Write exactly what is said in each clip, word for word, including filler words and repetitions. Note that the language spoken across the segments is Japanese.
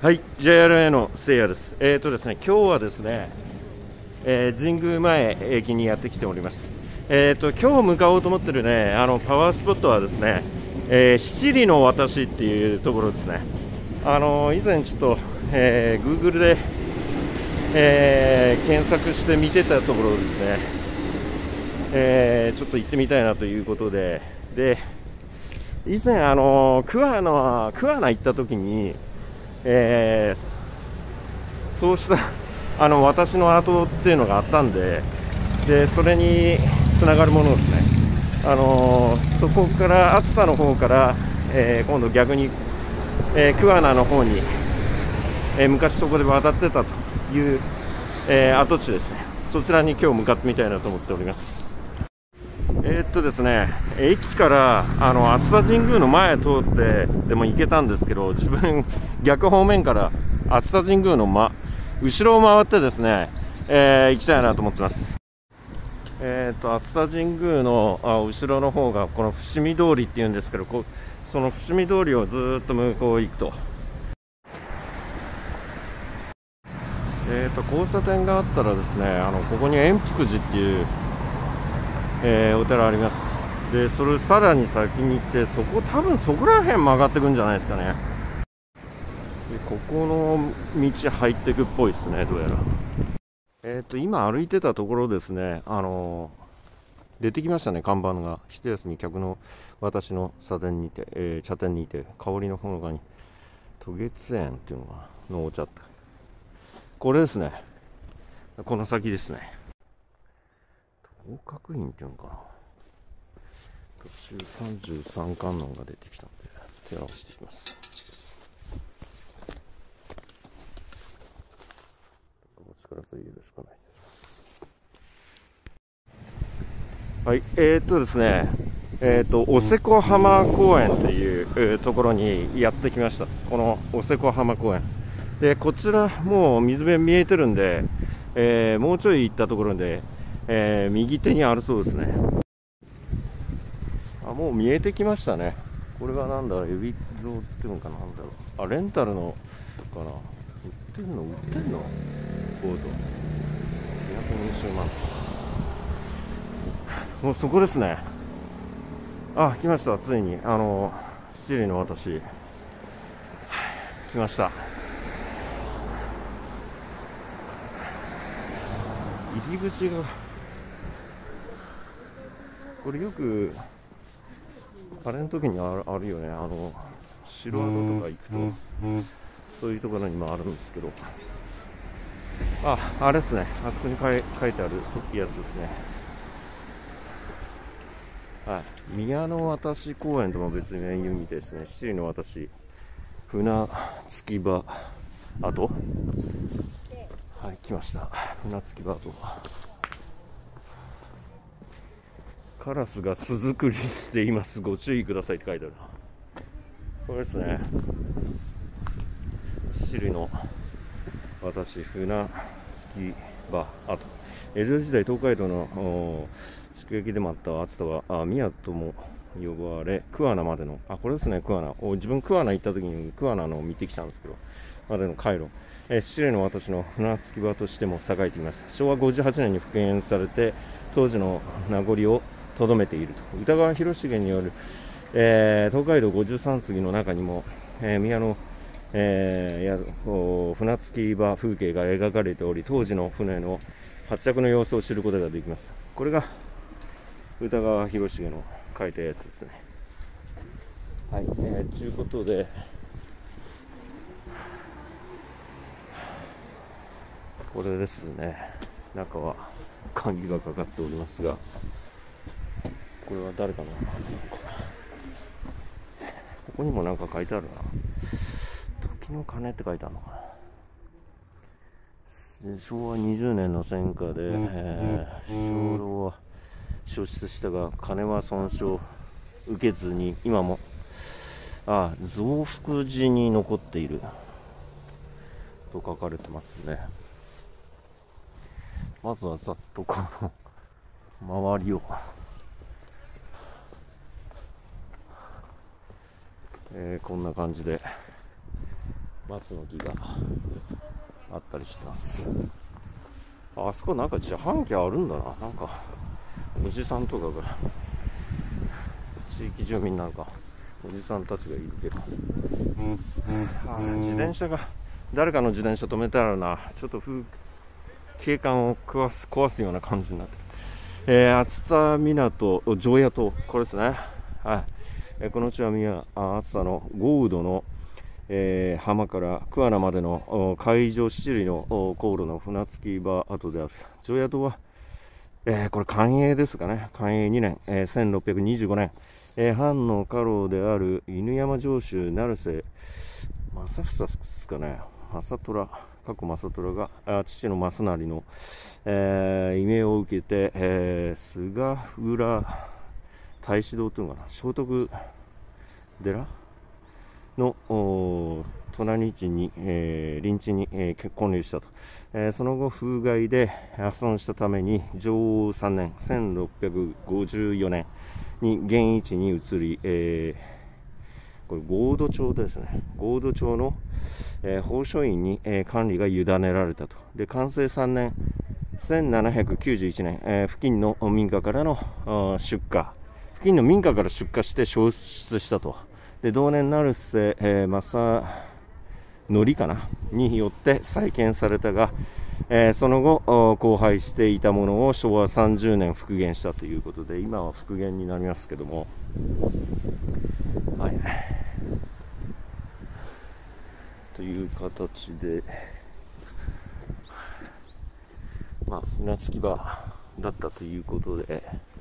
はい、ジェイアールエー のせいやです。えーとですね、今日はですね、えー、神宮前駅にやってきております。えーと今日向かおうと思ってるね、あのパワースポットはですね、えー、七里の渡しっていうところですね。あのー、以前ちょっと、えー、Google で、えー、検索して見てたところですね、えー、ちょっと行ってみたいなということで、で、以前あのー、桑名桑名行った時に。えー、そうしたあの私の後っていうのがあったんで、でそれにつながるものですね。あのー、そこから熱田の方から、えー、今度逆に、えー、桑名の方に、えー、昔そこで渡ってたという、えー、跡地ですね。そちらに今日向かってみたいなと思っております。えー、っとですね、駅からあの熱田神宮の前通ってでも行けたんですけど、自分逆方面から熱田神宮の、ま、後ろを回ってですね、えー、行きたいなと思ってます。えー、っと熱田神宮のあ後ろの方がこの伏見通りっていうんですけど、こその伏見通りをずーっと向こう行くと、えー、っと交差点があったらですね、あのここに円福寺っていう、えー、お寺あります。でそれさらに先に行って、そこ多分そこら辺曲がってくんじゃないですかね。でここの道入ってくっぽいですね、どうやら。えっと今歩いてたところですね、あのー、出てきましたね、看板が。一休み客の私の茶店にて、えー、茶店にて、香りのほのかに渡月園っていうのがのお茶って、これですね。この先ですね。東角院っていうのかな。途中さんじゅうさん観音が出てきたので手直していきます。お力添えよろしくお願いします。はい、えー、っとですね、えー、っとおせこ浜公園という、えー、ところにやってきました。このおせこ浜公園で、こちらもう水辺見えてるんで、えー、もうちょい行ったところで、えー、右手にあるそうですね。あ、もう見えてきましたね。これはなんだろう、指像っていうのかなんだろう。あ、レンタルのかな。売ってんの売ってんのボード。にひゃくにじゅうまん。もうそこですね。あ、来ました。ついに。あの、七里の渡し。来ました。入り口が、これよく、あれの時にある、あるよね。あの、城跡とか行くと、そういうところにもあるんですけど。あ、あれですね。あそこに書い、書いてあるやつですね。はい。宮の渡し公園とも別に言うみたいですね。七里の渡し、船着き場跡。はい、来ました。船着き場跡。カラスが巣作りしています。ご注意くださいって書いてある。これですね。七里の私、船着き場跡。江戸時代、東海道の宿駅でもあった熱田は、あ、宮とも呼ばれ、桑名までの、あ、これですね、桑名。自分、桑名行った時に桑名のを見てきたんですけど、までの回路。えー、七里の私の船着き場としても栄えていました。しょうわごじゅうはちねんに復元されて、当時の名残をとどめていると。歌川広重による、えー、東海道ごじゅうさん次の中にも、えー、宮の、えー、や船着き場風景が描かれており、当時の船の発着の様子を知ることができます。これが歌川広重の書いたやつですね。はい、えー、ということで、これですね。中は鍵がかかっておりますが、これは誰かのここにもなんか書いてあるな。時の鐘って書いてあるのかな。しょうわにじゅうねんの戦火で、えー、兵糧は消失したが鐘は損傷受けずに今もあ増福寺に残っていると書かれてますね。まずはざっとこの周りを、えー、こんな感じで松の木があったりしてます。あそこなんか自販機あるんだな。なんかおじさんとかが、地域住民なんかおじさんたちがいるけど、あ自転車が、誰かの自転車止めたらな、ちょっと風景観を壊す壊すような感じになってる。えー、熱田港常夜灯、これですね。はい。えー、このうちは宮熱田の豪雨の、えー、浜から桑名までの海上七里の航路の船着き場跡である。常夜灯は、えー、これ寛永ですかね。寛永にねん、えー、せんろっぴゃくにじゅうごねん、えー、藩の家老である犬山城主成瀬正房ですかね。正虎、過去正虎が父の正成の、えー、異名を受けて、えー、菅浦太子堂というのかな、聖徳寺の隣地に、えー、隣地に、えー、結婚入したと、えー、その後風害で破損したために承応さんねん、せんろっぴゃくごじゅうよねんに現位置に移り、えー、これ合土町ですね。合土町の、えー、法書院に、えー、管理が委ねられたと。で、完成さんねん、せんななひゃくきゅうじゅういちねん、えー、付近の民家からの出火、付近の民家から出火して焼失したと。で、同年成瀬、えー、正則かなによって再建されたが、えー、その後荒廃していたものをしょわさんじゅうねん復元したということで、今は復元になりますけども、はい、という形で、まあ船着き場だったということで、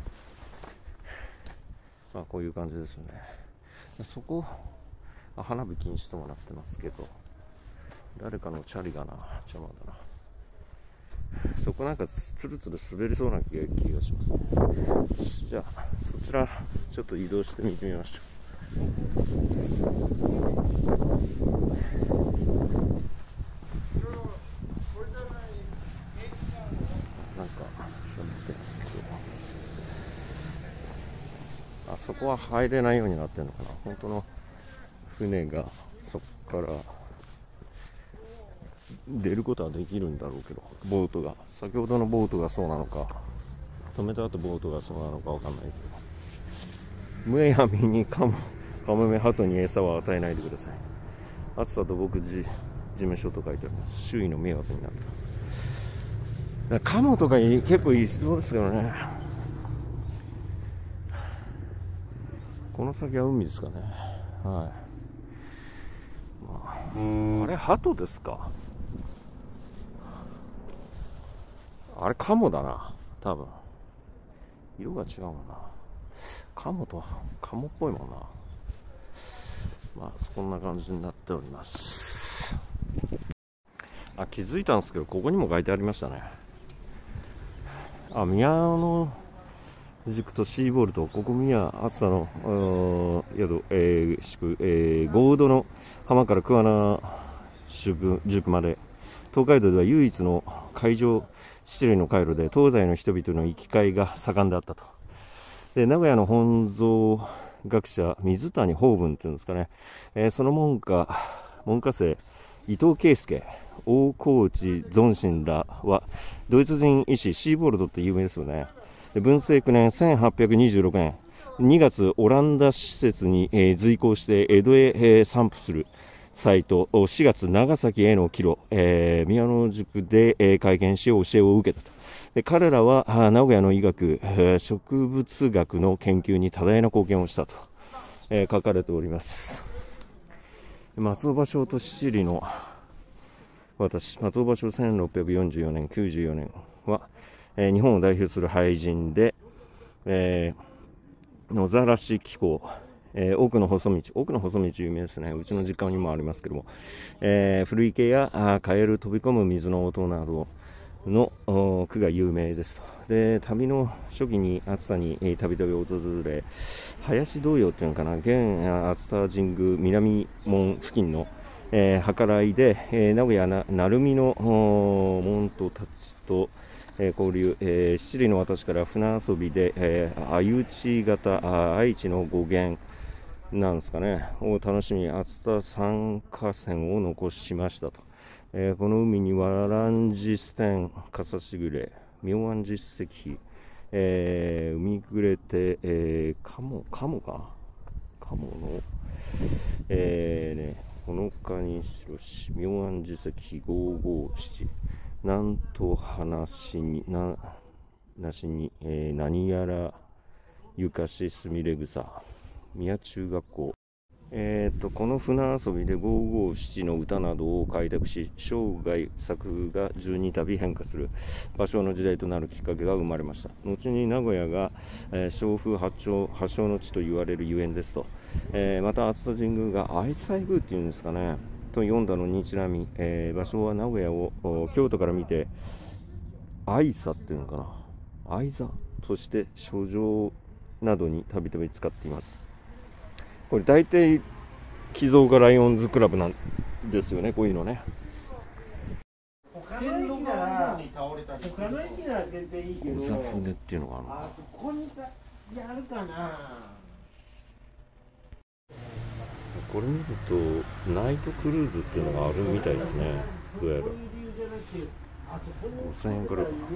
まあこういう感じですよね。そこ花火禁止ともなってますけど、誰かのチャリがな邪魔だな。そこなんかつるつる滑りそうな気が気がしますね。じゃあそちらちょっと移動してみてみましょう。なんか喋ってますけど、あそこは入れないようになってるのかな。本当の船がそこから出ることはできるんだろうけど、ボートが、先ほどのボートがそうなのか、止めた後ボートがそうなのかわかんないけど、むやみにカモカモメハトに餌を与えないでください。暑さと牧事事務所と書いてあります。周囲の迷惑になると。カモとか結構いそうですけどね。この先は海ですかね。はい。まあ、あれハトですか。あれカモだな、多分。色が違うもんな。カモとカモっぽいもんな。まあこんな感じになっております。あ、気づいたんですけど、ここにも書いてありましたね。あ、宮の宿とシーボルト、ここ宮熱田の宿、えー、宿、えー、合同の浜から桑名宿宿まで、東海道では唯一の海上七里の回路で東西の人々の行き交いが盛んであったと。で、名古屋の本草学者水谷法文というんですかね、えー、その門下門下生伊藤圭介、大河内存心らはドイツ人医師シーボルトって有名ですよね。で、文政くねんせんはっぴゃくにじゅうろくねんにがつ、オランダ施設に、えー、随行して江戸へ、えー、散布する際としがつ長崎への帰路、えー、宮の塾で、えー、会見し教えを受けたと。で、彼らは名古屋の医学、えー、植物学の研究に多大な貢献をしたと、えー、書かれております。松尾芭蕉と七里の私、松尾芭蕉せんろっぴゃくよんじゅうよねん、きゅうじゅうよねんは、えー、日本を代表する俳人で、えー、野ざらし紀行、えー、奥の細道、奥の細道有名ですね。うちの実家にもありますけども、えー、古池やカエル飛び込む水の音などの句が有名ですと。で、旅の初期に熱田にたびたび訪れ、林童謡っていうのかな、現熱田神宮南門付近の、えー、計らいで、えー、名古屋な鳴海の門徒たちと、えー、交流、えー、七里の私から船遊びで、えー、相打ち型愛知の語源なんですかね、を楽しみ、熱田参加船を残しましたと。えー、この海にはランジステン、カサシグレ、妙案実石、えー、海暮れて、えー、カモ、カモかカモの、えー、ね、ほのかにしろし、妙案実石ごーごーなな、なんと話に、な、なしに、えー、何やら、ゆかしすみれ草、宮中学校。えー、とこの船遊びでごーごーななの歌などを開拓し、生涯作風がじゅうにたび変化する芭蕉の時代となるきっかけが生まれました。後に名古屋が、えー、昭風発祥、発祥の地と言われるゆえんですと、えー、また熱田神宮が愛妻宮っていうんですかねと読んだのにちなみ、えー、芭蕉は名古屋を京都から見て愛座っていうのかな愛座として書状などにたびたび使っています。これ大体寄贈がライオンズクラブなんですよね、こういうのね。 他の駅なら他の駅なら全然いいけど、 小座船っていうのがあるのか。 あそこにやるかな。 これ見るとナイトクルーズっていうのがあるみたいですね。どうやらごせんえんからかな。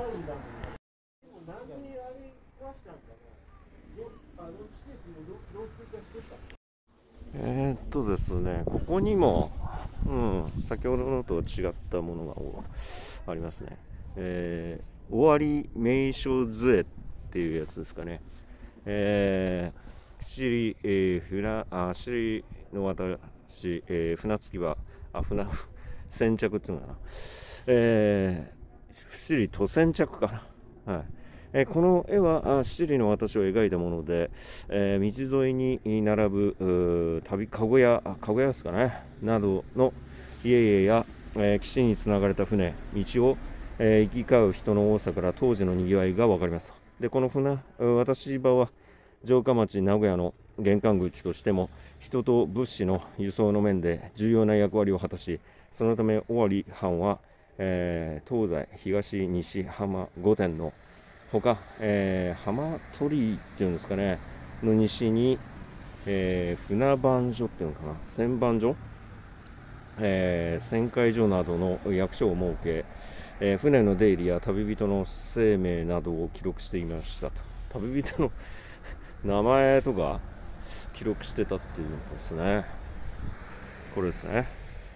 えー、っとですね、ここにも、うん、先ほどのとは違ったものがありますね。えー、終わり名所杖っていうやつですかね。えー、七里、えー、船、あ、七里の私、えー、船着き場、あ、船、先着っていうのかな。えー、七里と先着かな。はい。えー、この絵は七里の私を描いたもので、えー、道沿いに並ぶ旅かごやかごやですかねなどの家々や、えー、岸につながれた船道を、えー、行き交う人の多さから当時のにぎわいが分かります。でこの船私場は城下町名古屋の玄関口としても人と物資の輸送の面で重要な役割を果たし、そのため尾張藩は、えー、東西東西浜御殿のほか、えー、浜鳥居っていうんですかねの西に、えー、船番所っていうのかな船番所、えー、旋回所などの役所を設け、えー、船の出入りや旅人の生命などを記録していましたと。旅人の名前とか記録してたっていうことですね。これですね。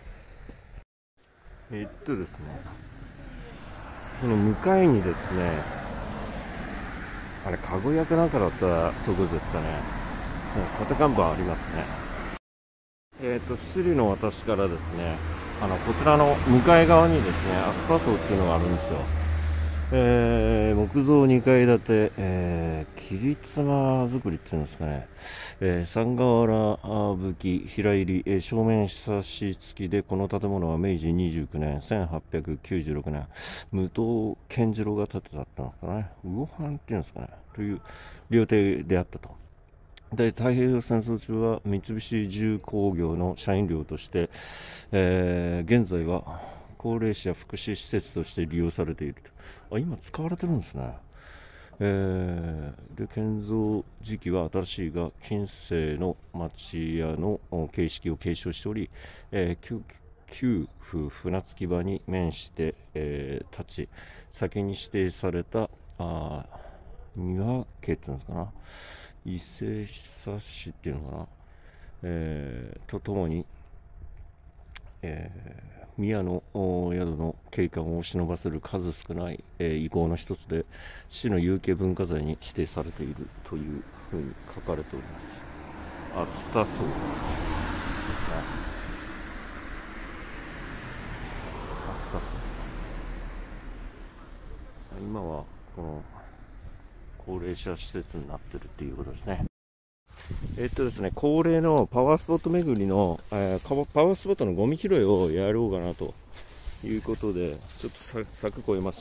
えっとですねこの向かいにですねあれ、かごやかなんかだったところですかね。縦看板ありますね。えっ、ー、と、七里の私からですね、あの、こちらの向かい側にですね、熱田荘っていうのがあるんですよ。えー、木造にかい建て、えー、切妻作りっていうんですかね。えー、三瓦葺き、平入り、えー、正面ひさし付きで、この建物は明治にじゅうきゅうねん、せんはっぴゃくきゅうじゅうろくねん、武藤健次郎が建てたってのかね。魚藩っていうんですかね。という料亭であったと。で太平洋戦争中は三菱重工業の社員寮として、えー、現在は高齢者福祉施設として利用されていると。あ、今使われてるんですね。えー、で建造時期は新しいが近世の町屋の形式を継承しており、えー、旧旧船着き場に面して、えー、立ち先に指定されたあ庭家っていうんですかな伊勢久市っていうのかな、えー、とともに、えー、宮の宿の景観を忍ばせる数少ない、えー、遺構の一つで市の有形文化財に指定されているというふうに書かれております。熱田荘ですね。熱田荘。今はこの高齢者施設になってるっていうことですね。えっとですね、恒例のパワースポット巡りの、えー、パワースポットのゴミ拾いをやろうかなということで、ちょっとさ柵越えます。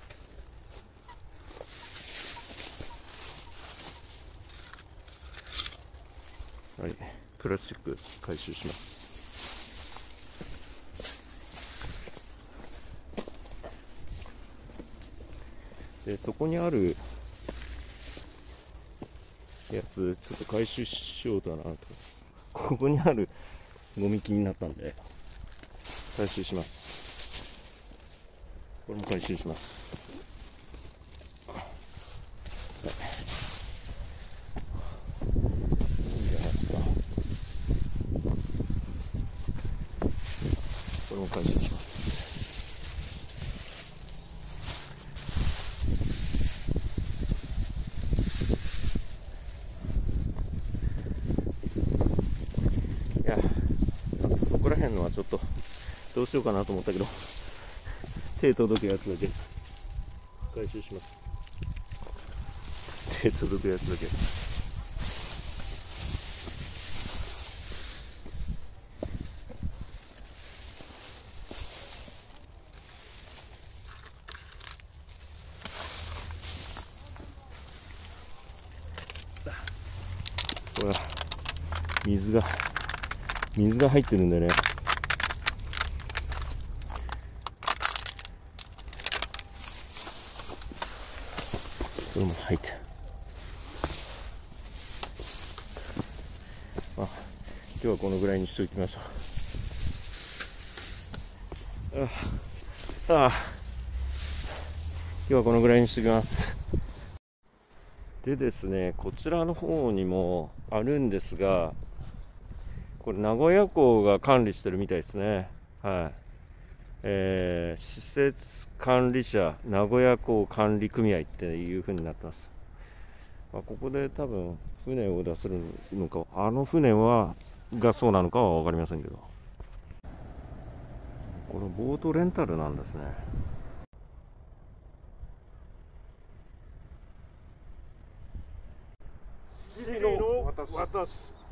はい、プラスチック回収します。で、そこにあるやつちょっと回収しようかなと。ここにあるゴミ気になったんで回収します。これも回収します。いいじゃないですか。これも回収します。いや、そこら辺のはちょっとどうしようかなと思ったけど、手届くやつだけ回収します。手届くやつだけ。ほら、水が水が入ってるんだよね。これも入ってる。あ、今日はこのぐらいにしておきましょう。ああ、今日はこのぐらいにしておきます。でですね、こちらの方にもあるんですが、これ名古屋港が管理してるみたいですね。はい。えー、施設管理者名古屋港管理組合っていう風になってます。まあ、ここで多分船を出せるのか、あの船はがそうなのかは分かりませんけど、これボートレンタルなんですね。 シリの渡す